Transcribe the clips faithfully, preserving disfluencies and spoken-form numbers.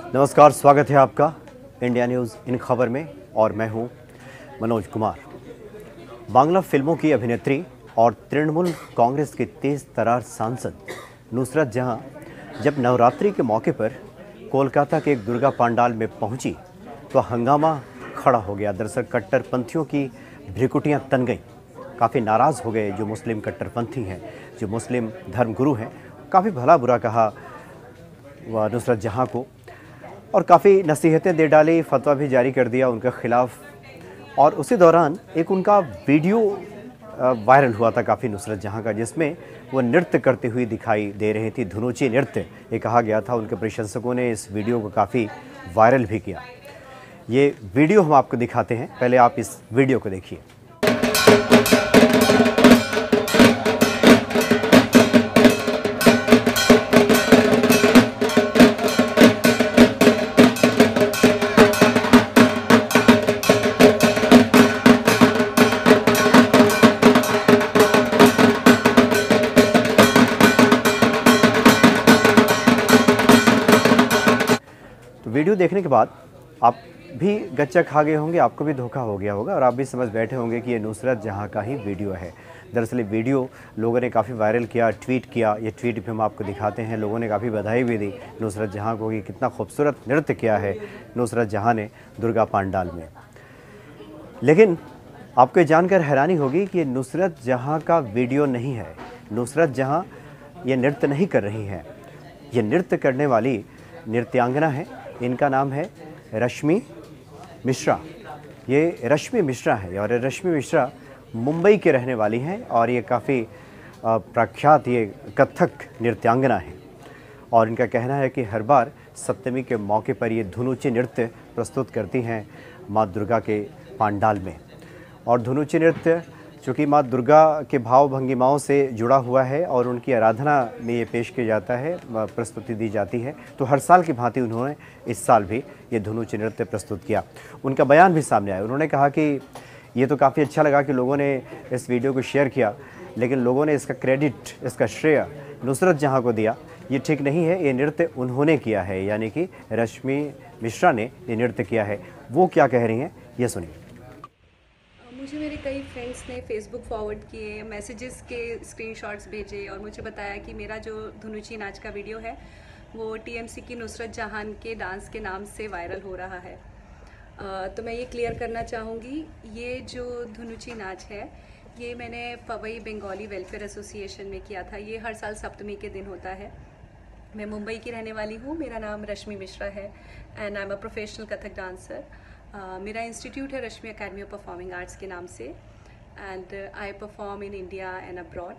नमस्कार, स्वागत है आपका इंडिया न्यूज़ इन खबर में और मैं हूं मनोज कुमार। बांग्ला फिल्मों की अभिनेत्री और तृणमूल कांग्रेस की तेज तर्रार सांसद नुसरत जहां जब नवरात्रि के मौके पर कोलकाता के एक दुर्गा पंडाल में पहुंची तो हंगामा खड़ा हो गया। दरअसल कट्टरपंथियों की भ्रिकुटियां तन गईं। काफ़ी नाराज़ हो गए जो मुस्लिम कट्टरपंथी हैं, जो मुस्लिम धर्मगुरु हैं। काफ़ी भला बुरा कहा वह नुसरत जहां को और काफ़ी नसीहतें दे डाली, फतवा भी जारी कर दिया उनके ख़िलाफ़। और उसी दौरान एक उनका वीडियो वायरल हुआ था काफ़ी नुसरत जहां का, जिसमें वो नृत्य करती हुई दिखाई दे रही थी। धुनुची नृत्य ये कहा गया था। उनके प्रशंसकों ने इस वीडियो को काफ़ी वायरल भी किया। ये वीडियो हम आपको दिखाते हैं, पहले आप इस वीडियो को देखिए। तो वीडियो देखने के बाद आप भी गच्चा खा गए होंगे, आपको भी धोखा हो गया होगा और आप भी समझ बैठे होंगे कि ये नुसरत जहां का ही वीडियो है। दरअसल ये वीडियो लोगों ने काफ़ी वायरल किया, ट्वीट किया। ये ट्वीट भी हम आपको दिखाते हैं। लोगों ने काफ़ी बधाई भी दी नुसरत जहां को कि कितना खूबसूरत नृत्य किया है नुसरत जहां ने दुर्गा पंडाल में। लेकिन आपको ये जानकर हैरानी होगी कि ये नुसरत जहां का वीडियो नहीं है। नुसरत जहां ये नृत्य नहीं कर रही हैं। ये नृत्य करने वाली नृत्यांगना है, इनका नाम है रश्मि मिश्रा। ये रश्मि मिश्रा है और रश्मि मिश्रा मुंबई के रहने वाली हैं और ये काफ़ी प्रख्यात ये कथक नृत्यांगना है। और इनका कहना है कि हर बार सप्तमी के मौके पर ये धुनुची नृत्य प्रस्तुत करती हैं माँ दुर्गा के पंडाल में। और धुनुची नृत्य चूँकि माँ दुर्गा के भाव भंगिमाओं से जुड़ा हुआ है और उनकी आराधना में ये पेश किया जाता है, प्रस्तुति दी जाती है। तो हर साल की भांति उन्होंने इस साल भी ये धुनुची नृत्य प्रस्तुत किया। उनका बयान भी सामने आया। उन्होंने कहा कि ये तो काफ़ी अच्छा लगा कि लोगों ने इस वीडियो को शेयर किया, लेकिन लोगों ने इसका क्रेडिट, इसका श्रेय नुसरत जहां को दिया। ये ठीक नहीं है। ये नृत्य उन्होंने किया है, यानी कि रश्मि मिश्रा ने ये नृत्य किया है। वो क्या कह रही हैं ये सुनिए। मुझे मेरे कई फ्रेंड्स ने फेसबुक फॉरवर्ड किए, मैसेजेस के स्क्रीनशॉट्स भेजे और मुझे बताया कि मेरा जो धुनुची नाच का वीडियो है वो टीएमसी की नुसरत जहान के डांस के नाम से वायरल हो रहा है। तो मैं ये क्लियर करना चाहूँगी, ये जो धुनुची नाच है ये मैंने पवई बंगाली वेलफेयर एसोसिएशन में किया था। ये हर साल सप्तमी के दिन होता है। मैं मुंबई की रहने वाली हूँ। मेरा नाम रश्मि मिश्रा है and I am a professional Kathak dancer. Uh, मेरा इंस्टीट्यूट है Rashmi academy of performing arts के नाम से and I perform in India and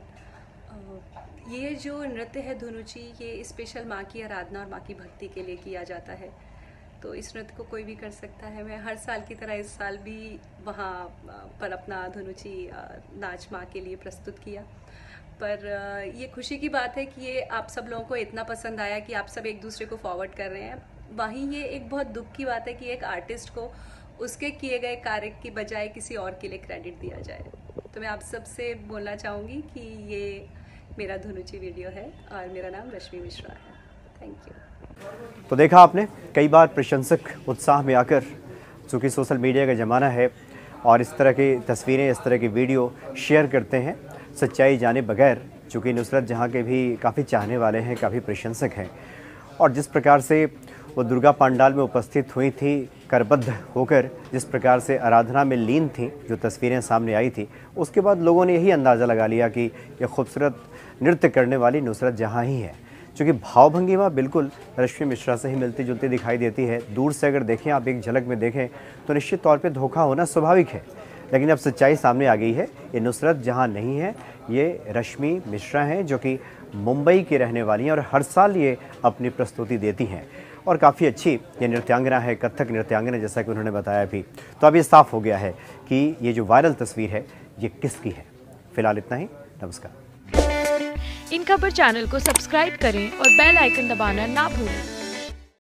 abroad. ये जो नृत्य है धुनुची, ये स्पेशल माँ की आराधना और माँ की भक्ति के लिए किया जाता है। तो इस नृत्य को कोई भी कर सकता है। मैं हर साल की तरह इस साल भी वहाँ पर अपना धुनुची नाच माँ के लिए प्रस्तुत किया। पर ये खुशी की बात है कि ये आप सब लोगों को इतना पसंद आया कि आप सब एक दूसरे को फॉरवर्ड कर रहे हैं। वहीं ये एक बहुत दुख की बात है कि एक आर्टिस्ट को उसके किए गए कार्य की बजाय किसी और के लिए क्रेडिट दिया जाए। तो मैं आप सबसे बोलना चाहूँगी कि ये मेरा धुनुची वीडियो है और मेरा नाम रश्मि मिश्रा है। Thank you. तो देखा आपने, कई बार प्रशंसक उत्साह में आकर, चूँकि सोशल मीडिया का ज़माना है और इस तरह की तस्वीरें, इस तरह की वीडियो शेयर करते हैं सच्चाई जाने बगैर। चूँकि नुसरत जहां के भी काफ़ी चाहने वाले हैं, काफ़ी प्रशंसक हैं और जिस प्रकार से वो दुर्गा पंडाल में उपस्थित हुई थी, करबद्ध होकर जिस प्रकार से आराधना में लीन थी, जो तस्वीरें सामने आई थी, उसके बाद लोगों ने यही अंदाज़ा लगा लिया कि ये खूबसूरत नृत्य करने वाली नुसरत जहां ही है। क्योंकि भाव भंगिमा बिल्कुल रश्मि मिश्रा से ही मिलती जुलती दिखाई देती है। दूर से अगर देखें, आप एक झलक में देखें तो निश्चित तौर पर धोखा होना स्वाभाविक है। लेकिन अब सच्चाई सामने आ गई है। ये नुसरत जहां नहीं है, ये रश्मि मिश्रा हैं, जो कि मुंबई की रहने वाली हैं और हर साल ये अपनी प्रस्तुति देती हैं और काफ़ी अच्छी ये नृत्यांगना है, कथक नृत्यांगना, जैसा कि उन्होंने बताया भी। तो अब ये साफ हो गया है कि ये जो वायरल तस्वीर है ये किसकी है। फिलहाल इतना ही। नमस्कार। इन खबर चैनल को सब्सक्राइब करें और बेल आइकन दबाना ना भूलें।